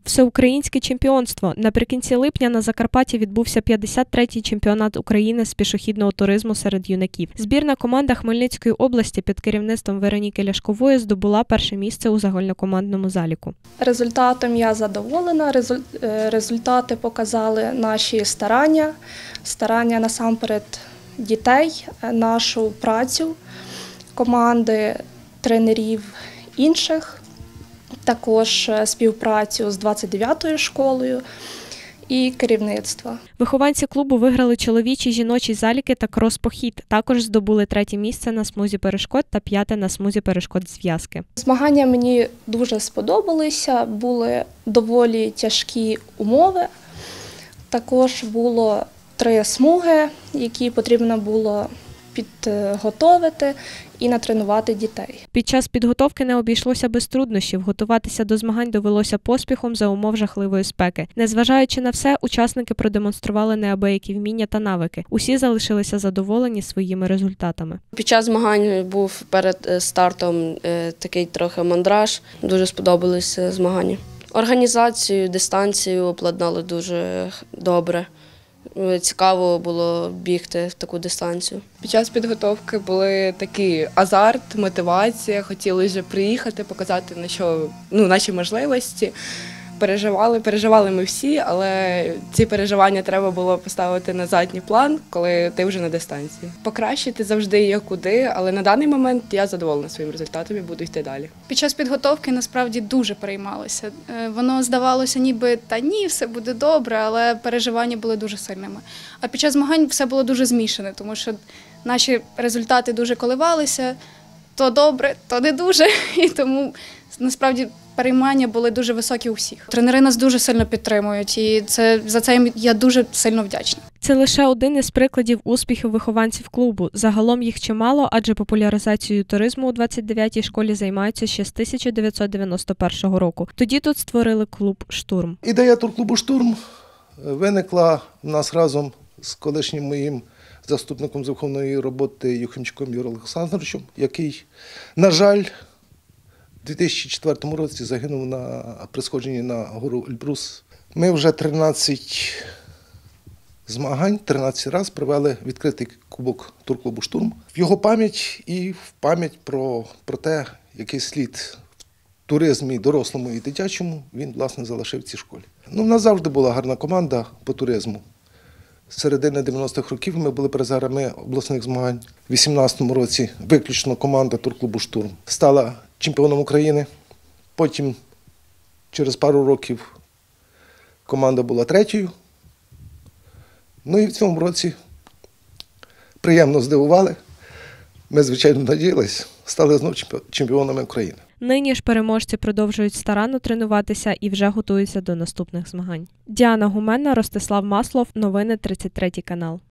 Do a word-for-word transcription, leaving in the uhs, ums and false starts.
Всеукраїнське чемпіонство. Наприкінці липня на Закарпатті відбувся п'ятдесят третій чемпіонат України з пішохідного туризму серед юнаків. Збірна команда Хмельницької області під керівництвом Вероніки Ляшкової здобула перше місце у загальнокомандному заліку. Результатом я задоволена. Результати показали наші старання, старання насамперед дітей, нашу працю, команди, тренерів інших, також співпрацю з двадцять дев'ятою школою і керівництва. Вихованці клубу виграли чоловічі, жіночі заліки та крос-похід. Також здобули третє місце на смузі перешкод та п'яте на смузі перешкод зв'язки. Змагання мені дуже сподобалися, були доволі тяжкі умови. Також було три смуги, які потрібно було підготовити і натренувати дітей. Під час підготовки не обійшлося без труднощів. Готуватися до змагань довелося поспіхом за умов жахливої спеки. Незважаючи на все, учасники продемонстрували неабиякі вміння та навики. Усі залишилися задоволені своїми результатами. Під час змагань був перед стартом такий трохи мандраж. Дуже сподобалися змагання. Організацію, дистанцію обладнали дуже добре. Цікаво було бігти в таку дистанцію. Під час підготовки були такий азарт, мотивація, хотіли вже приїхати, показати на що, ну, наші можливості. Переживали, переживали ми всі, але ці переживання треба було поставити на задній план, коли ти вже на дистанції. Покращити завжди є куди, але на даний момент я задоволена своїм результатом і буду йти далі. Під час підготовки насправді дуже переймалися. Воно здавалося ніби, та ні, все буде добре, але переживання були дуже сильними. А під час змагань все було дуже змішане, тому що наші результати дуже коливалися, то добре, то не дуже, і тому насправді переймання були дуже високі у всіх. Тренери нас дуже сильно підтримують, і це, за це їм я дуже сильно вдячна. Це лише один із прикладів успіхів вихованців клубу. Загалом їх чимало, адже популяризацією туризму у двадцять дев'ятій школі займаються ще з тисяча дев'ятсот дев'яносто першого року. Тоді тут створили клуб «Штурм». Ідея турклубу «Штурм» виникла в нас разом з колишнім моїм заступником з виховної роботи Юхимчуком Юрієм Олександровичем, який, на жаль, у дві тисячі четвертому році загинув на, при сходженні на гору Ельбрус. Ми вже тринадцять змагань, тринадцять разів провели відкритий кубок турклубу «Штурм». В його пам'ять і в пам'ять про, про те, який слід в туризмі дорослому і дитячому він, власне, залишив в цій школі. Ну, в нас завжди була гарна команда по туризму. З середини дев'яностих років ми були призерами обласних змагань. У вісімнадцятому році виключно команда турклубу «Штурм» стала чемпіоном України. Потім, через пару років, команда була третьою. Ну і в цьому році приємно здивували. Ми, звичайно, надіялись, стали знову чемпіонами України. Нині ж переможці продовжують старанно тренуватися і вже готуються до наступних змагань. Діана Гуменна, Ростислав Маслов. Новини тридцять третій канал.